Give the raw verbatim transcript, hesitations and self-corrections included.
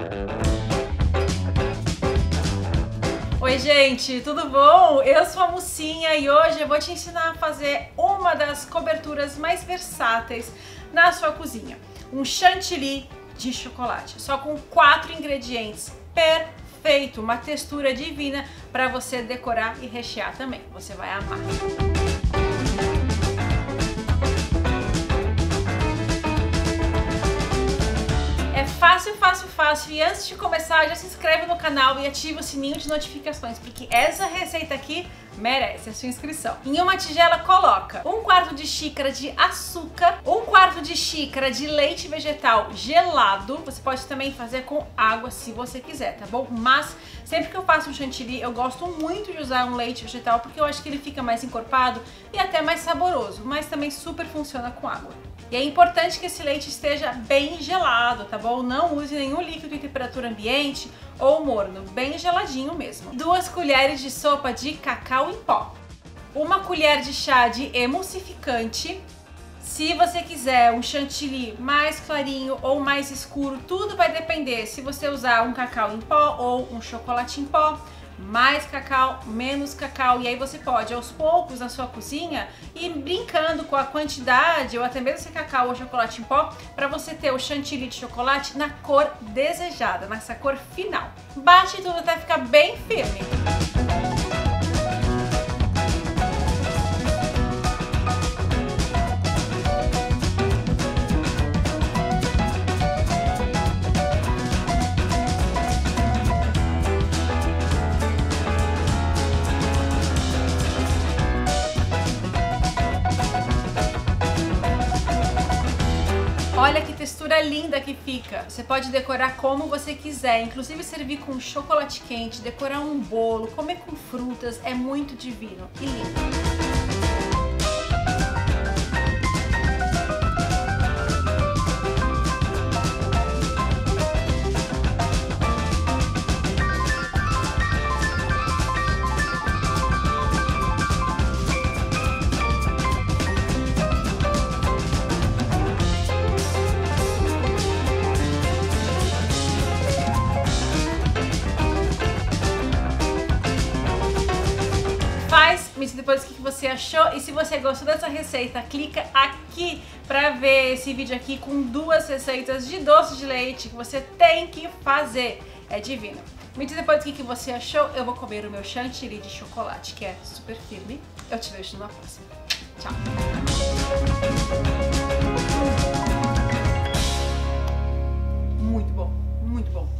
Oi gente, tudo bom? Eu sou a Mucinha e hoje eu vou te ensinar a fazer uma das coberturas mais versáteis na sua cozinha. Um chantilly de chocolate, só com quatro ingredientes, perfeito, uma textura divina para você decorar e rechear também, você vai amar. Fácil, fácil, fácil. E antes de começar, já se inscreve no canal e ativa o sininho de notificações, porque essa receita aqui merece a sua inscrição. Em uma tigela, coloca um quarto de xícara de açúcar, um quarto de xícara de leite vegetal gelado. Você pode também fazer com água se você quiser, tá bom? Mas sempre que eu faço um chantilly, eu gosto muito de usar um leite vegetal, porque eu acho que ele fica mais encorpado e até mais saboroso, mas também super funciona com água. E é importante que esse leite esteja bem gelado, tá bom? Não use nenhum líquido em temperatura ambiente ou morno, bem geladinho mesmo. Duas colheres de sopa de cacau em pó. Uma colher de chá de emulsificante. Se você quiser um chantilly mais clarinho ou mais escuro, tudo vai depender se você usar um cacau em pó ou um chocolate em pó. Mais cacau, menos cacau, e aí você pode aos poucos na sua cozinha ir brincando com a quantidade ou até mesmo esse cacau ou chocolate em pó para você ter o chantilly de chocolate na cor desejada, nessa cor final. Bate tudo até ficar bem firme. Olha que textura linda que fica. Você pode decorar como você quiser, inclusive servir com chocolate quente, decorar um bolo, comer com frutas, é muito divino e lindo. Faz, me diz depois o que você achou, e se você gostou dessa receita, clica aqui para ver esse vídeo aqui com duas receitas de doce de leite que você tem que fazer, é divino. Me diz depois o que você achou, eu vou comer o meu chantilly de chocolate, que é super firme. Eu te vejo numa próxima. Tchau!